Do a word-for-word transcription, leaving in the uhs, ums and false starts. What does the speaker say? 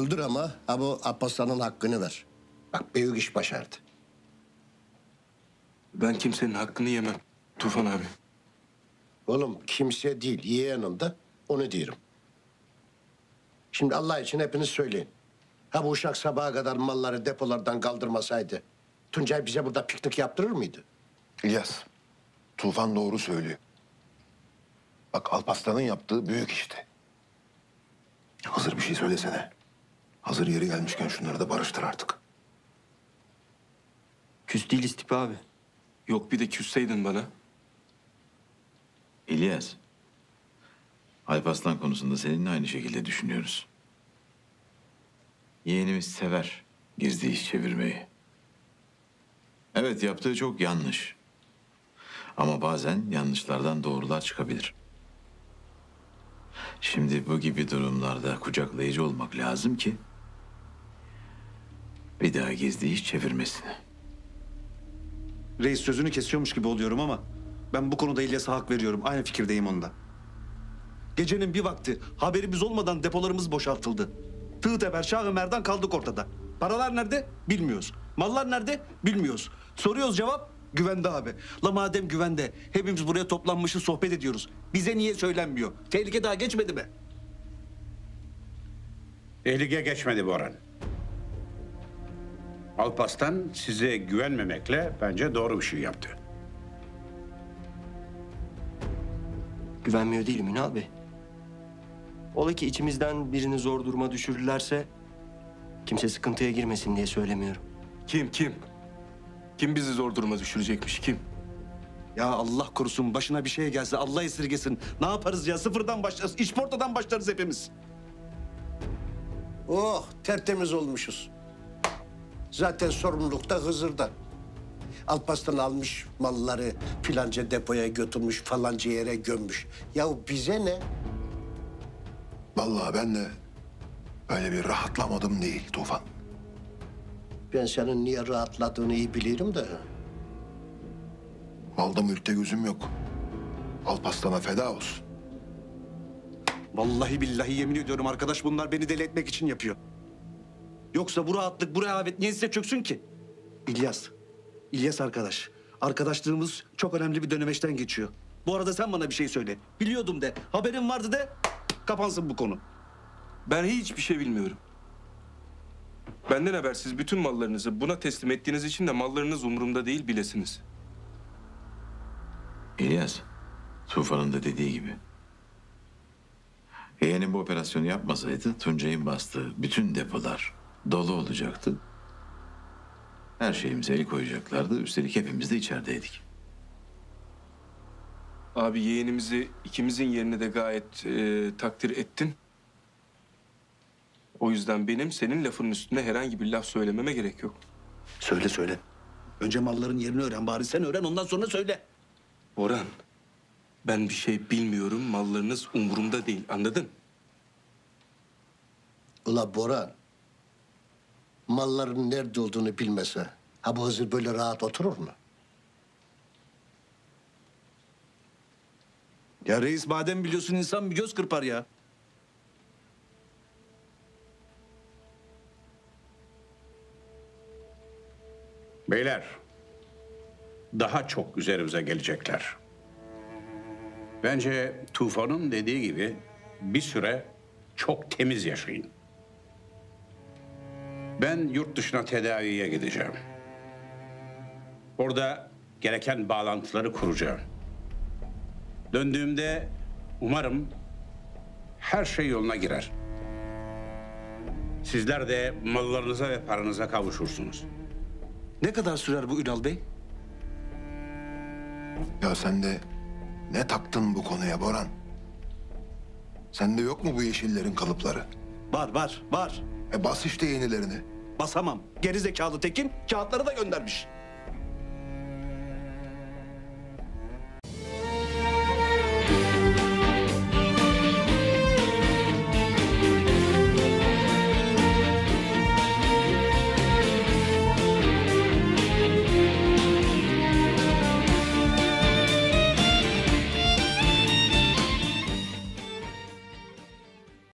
öldür ama ha bu Alparslan'ın hakkını ver. Bak büyük iş başardı. Ben kimsenin hakkını yemem Tufan abi. Oğlum kimse değil yeğenim de onu diyorum. Şimdi Allah için hepiniz söyleyin. Ha bu uşak sabaha kadar malları depolardan kaldırmasaydı Tuncay bize burada piknik yaptırır mıydı? İlyas, Tufan doğru söylüyor. Bak Alparslan'ın yaptığı büyük işti. Hazır bir şey söylesene. Hazır yeri gelmişken şunları da barıştır artık. Küs değiliz Tipi abi. Yok bir de küsseydin bana. İlyas, Alparslan konusunda seninle aynı şekilde düşünüyoruz. Yeğenimiz sever gizli iş çevirmeyi. Evet, yaptığı çok yanlış. Ama bazen yanlışlardan doğrular çıkabilir. Şimdi bu gibi durumlarda kucaklayıcı olmak lazım ki bir daha gizli iş çevirmesin. Reis sözünü kesiyormuş gibi oluyorum ama ben bu konuda İlyas'a hak veriyorum. Aynı fikirdeyim onda. Gecenin bir vakti haberimiz olmadan depolarımız boşaltıldı. Tığ teper, Şah-ı Merdan kaldık ortada. Paralar nerede? Bilmiyoruz. Mallar nerede? Bilmiyoruz. Soruyoruz cevap güvende abi. La madem güvende hepimiz buraya toplanmışız sohbet ediyoruz. Bize niye söylenmiyor? Tehlike daha geçmedi mi? Tehlike geçmedi Boran. Alparslan size güvenmemekle bence doğru bir şey yaptı. Güvenmiyor değilim Ünal Bey. Ola ki içimizden birini zor duruma düşürürlerse kimse sıkıntıya girmesin diye söylemiyorum. Kim kim? Kim bizi zor duruma düşürecekmiş kim? Ya Allah korusun başına bir şey gelse Allah esirgesin. Ne yaparız ya sıfırdan başlarız. İşportadan başlarız hepimiz. Oh tertemiz olmuşuz. Zaten sorumluluk da Hızır'da. Alparslan almış malları filanca depoya götürmüş falanca yere gömmüş. Ya bize ne? Vallahi ben de öyle bir rahatlamadım değil Tufan. Ben senin niye rahatladığını iyi bilirim de. Malda mülkte gözüm yok. Alparslan'a feda olsun. Vallahi billahi yemin ediyorum arkadaş bunlar beni deli etmek için yapıyor. Yoksa bu rahatlık, bu rehavet niye size çöksün ki? İlyas, İlyas arkadaş. Arkadaşlığımız çok önemli bir dönemeçten geçiyor. Bu arada sen bana bir şey söyle. Biliyordum de, haberim vardı de kapansın bu konu. Ben hiçbir şey bilmiyorum. Benden habersiz bütün mallarınızı buna teslim ettiğiniz için de mallarınız umurumda değil bilesiniz. İlyas, Tufan'ın da dediği gibi. Yeğenim bu operasyonu yapmasaydı Tuncay'ın bastığı bütün depolar dolu olacaktı. Her şeyimize el koyacaklardı. Üstelik hepimiz de içerideydik. Abi yeğenimizi ikimizin yerine de gayet e, takdir ettin. O yüzden benim senin lafının üstüne herhangi bir laf söylememe gerek yok. Söyle söyle. Önce malların yerini öğren bari sen öğren ondan sonra söyle. Orhan, ben bir şey bilmiyorum. Mallarınız umurumda değil. Anladın? Ula Boran, malların nerede olduğunu bilmese ha bu Hızır böyle rahat oturur mu? Ya reis madem biliyorsun insan bir göz kırpar ya. Beyler, daha çok üzerimize gelecekler. Bence Tufan'ın dediği gibi bir süre çok temiz yaşayın. Ben yurt dışına tedaviye gideceğim. Orada gereken bağlantıları kuracağım. Döndüğümde umarım her şey yoluna girer. Sizler de mallarınıza ve paranıza kavuşursunuz. Ne kadar sürer bu Ünal Bey? Ya sen de ne taktın bu konuya Boran? Sende yok mu bu yeşillerin kalıpları? Var var var. E bas işte yenilerini. Basamam. Geri zekalı Tekin kağıtları da göndermiş.